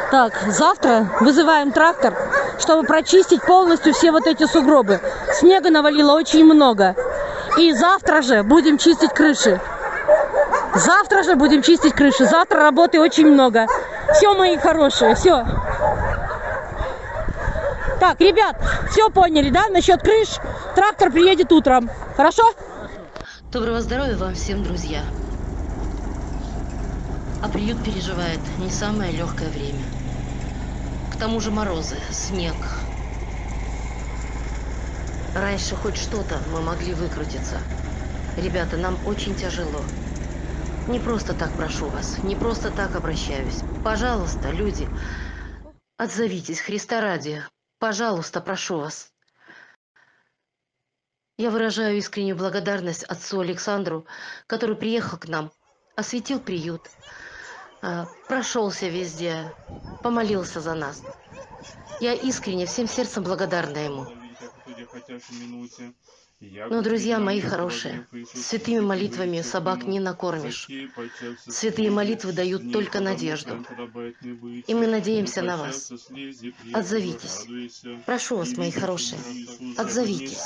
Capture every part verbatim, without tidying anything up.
Так, завтра вызываем трактор, чтобы прочистить полностью все вот эти сугробы. Снега навалило очень много. И завтра же будем чистить крыши. Завтра же будем чистить крыши. Завтра работы очень много. Все, мои хорошие, все. Так, ребят, все поняли, да? Насчет крыш трактор приедет утром. Хорошо? Доброго здоровья вам всем, друзья. А приют переживает не самое легкое время. К тому же морозы, снег. Раньше хоть что-то мы могли выкрутиться. Ребята, нам очень тяжело. Не просто так прошу вас, не просто так обращаюсь. Пожалуйста, люди, отзовитесь, Христа ради. Пожалуйста, прошу вас. Я выражаю искреннюю благодарность отцу Александру, который приехал к нам, осветил приют, прошелся везде, помолился за нас. Я искренне всем сердцем благодарна ему. Но, друзья мои хорошие, святыми молитвами собак не накормишь. Святые молитвы дают только надежду. И мы надеемся на вас. Отзовитесь. Прошу вас, мои хорошие, отзовитесь.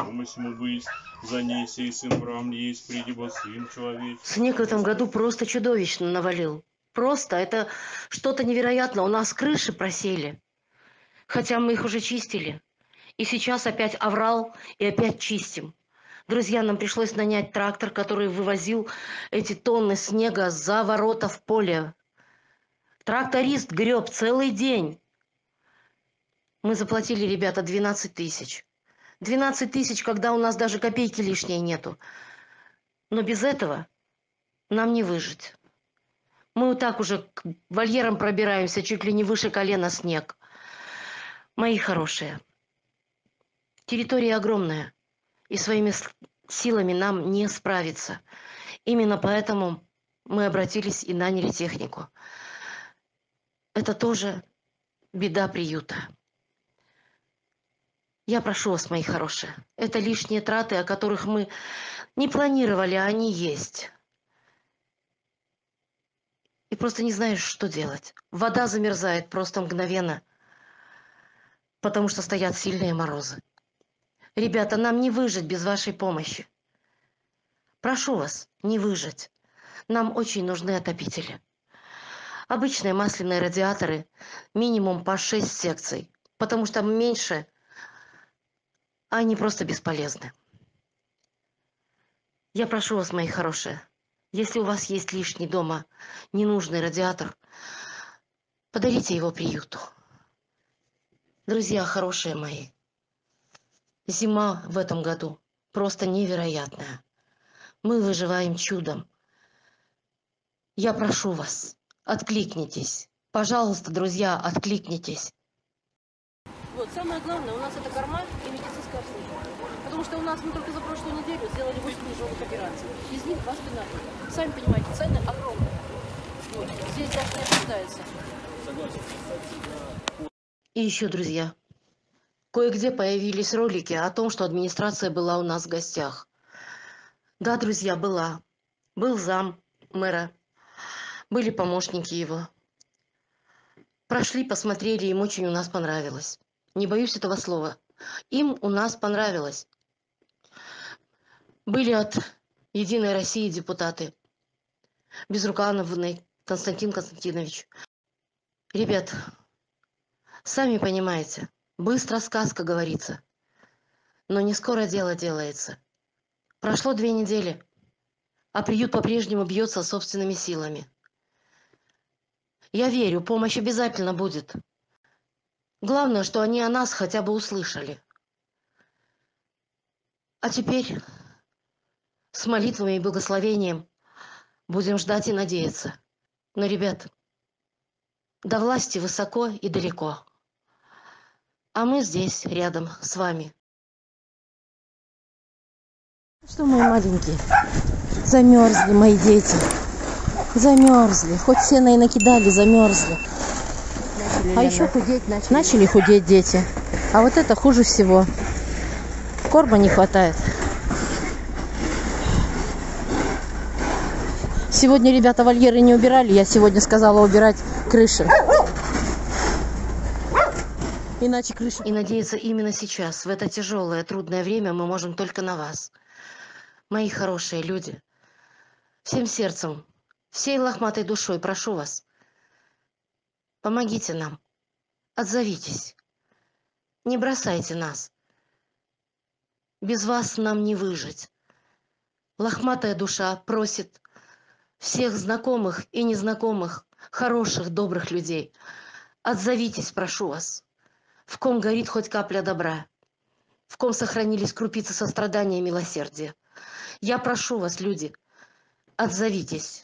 Снег в этом году просто чудовищно навалил. Просто это что-то невероятное. У нас крыши просели. Хотя мы их уже чистили. И сейчас опять оврал и опять чистим. Друзья, нам пришлось нанять трактор, который вывозил эти тонны снега за ворота в поле. Тракторист греб целый день. Мы заплатили, ребята, двенадцать тысяч. двенадцать тысяч, когда у нас даже копейки лишней нету. Но без этого нам не выжить. Мы вот так уже к вольерам пробираемся, чуть ли не выше колена снег. Мои хорошие. Территория огромная, и своими силами нам не справиться. Именно поэтому мы обратились и наняли технику. Это тоже беда приюта. Я прошу вас, мои хорошие, это лишние траты, о которых мы не планировали, а они есть. И просто не знаешь, что делать. Вода замерзает просто мгновенно, потому что стоят сильные морозы. Ребята, нам не выжить без вашей помощи. Прошу вас, не выжить. Нам очень нужны отопители. Обычные масляные радиаторы, минимум по шесть секций, потому что меньше, а они просто бесполезны. Я прошу вас, мои хорошие, если у вас есть лишний дома ненужный радиатор, подарите его приюту. Друзья хорошие мои, зима в этом году просто невероятная. Мы выживаем чудом. Я прошу вас, откликнитесь. Пожалуйста, друзья, откликнитесь. Вот, самое главное, у нас это корма и медицинское обслуживание. Потому что у нас мы только за прошлую неделю сделали восемь тяжелых операций. Из них два спинальных. Сами понимаете, цены огромные. Вот, здесь даже не обсуждается. И еще, друзья, кое-где появились ролики о том, что администрация была у нас в гостях. Да, друзья, была. Был зам мэра. Были помощники его. Прошли, посмотрели, им очень у нас понравилось. Не боюсь этого слова. Им у нас понравилось. Были от «Единой России» депутаты. Безрукановны Константин Константинович. Ребят, сами понимаете, быстро сказка говорится. Но не скоро дело делается. Прошло две недели, а приют по-прежнему бьется собственными силами. Я верю, помощь обязательно будет. Главное, что они о нас хотя бы услышали. А теперь с молитвами и благословением будем ждать и надеяться. Но, ребят, до власти высоко и далеко. А мы здесь, рядом с вами. Что, мои маленькие, замерзли мои дети. Замерзли. Хоть сено и накидали, замерзли. А еще худеть начали. Начали худеть дети. А вот это хуже всего. Корма не хватает. Сегодня ребята вольеры не убирали. Я сегодня сказала убирать крыши. Иначе крыша... И надеяться именно сейчас, в это тяжелое, трудное время, мы можем только на вас. Мои хорошие люди, всем сердцем, всей лохматой душой прошу вас, помогите нам, отзовитесь, не бросайте нас. Без вас нам не выжить. Лохматая душа просит всех знакомых и незнакомых, хороших, добрых людей. Отзовитесь, прошу вас, в ком горит хоть капля добра, в ком сохранились крупицы сострадания и милосердия. Я прошу вас, люди, отзовитесь.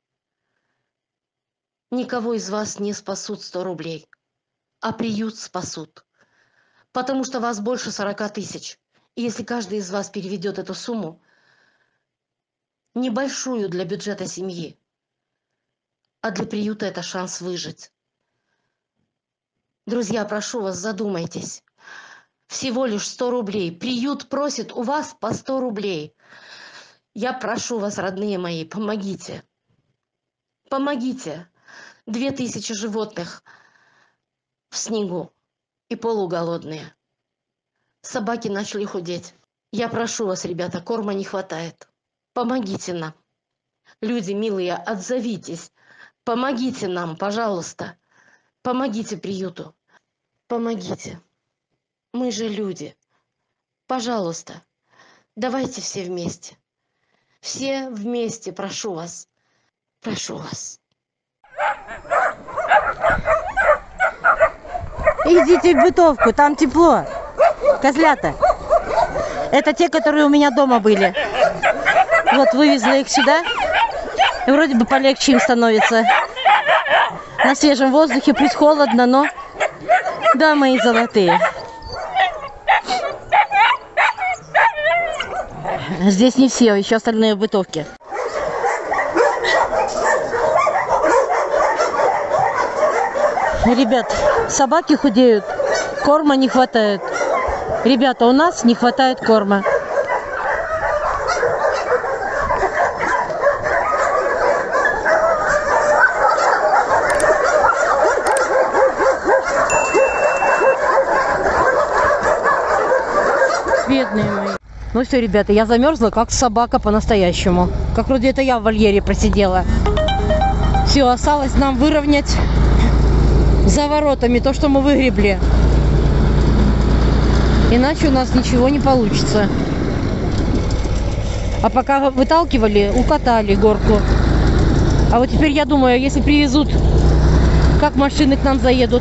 Никого из вас не спасут сто рублей, а приют спасут, потому что вас больше сорока тысяч. И если каждый из вас переведет эту сумму, небольшую для бюджета семьи, а для приюта это шанс выжить. Друзья, прошу вас, задумайтесь. Всего лишь сто рублей. Приют просит у вас по сто рублей. Я прошу вас, родные мои, помогите. Помогите. Две тысячи животных в снегу и полуголодные. Собаки начали худеть. Я прошу вас, ребята, корма не хватает. Помогите нам. Люди милые, отзовитесь. Помогите нам, пожалуйста. Помогите приюту. Помогите. Мы же люди. Пожалуйста, давайте все вместе. Все вместе, прошу вас. Прошу вас. Идите в бытовку, там тепло. Козлята. Это те, которые у меня дома были. Вот вывезла их сюда. И вроде бы полегче им становится. На свежем воздухе, пусть холодно, но... Да, мои золотые. Здесь не все, еще остальные в бытовке. Ребят, собаки худеют, корма не хватает. Ребята, у нас не хватает корма. Бедные мои. Ну все, ребята, я замерзла, как собака по-настоящему. Как вроде это я в вольере просидела. Все, осталось нам выровнять за воротами то, что мы выгребли. Иначе у нас ничего не получится. А пока выталкивали, укатали горку. А вот теперь я думаю, если привезут, как машины к нам заедут.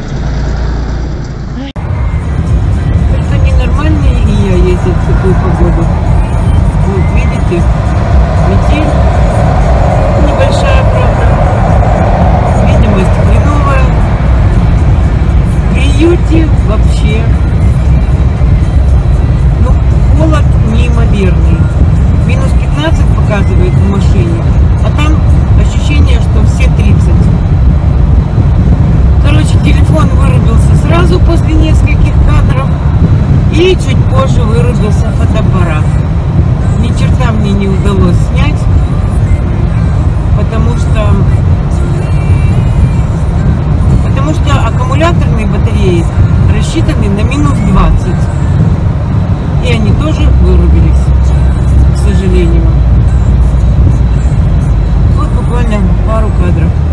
Это ненормальные и я ездят в такую погоду. Вот видите, метель небольшая, правда. Видимость хреновая. В приюте вообще, ну, холод неимоверный. Минус пятнадцать показывает в машине, а там ощущение, что все тридцать. Короче, телефон вырубился сразу после нескольких кадров. И чуть позже вырубился фотоаппарат. Ни черта мне не удалось снять, потому что потому что аккумуляторные батареи рассчитаны на минус двадцать. И они тоже вырубились, к сожалению. Вот буквально пару кадров.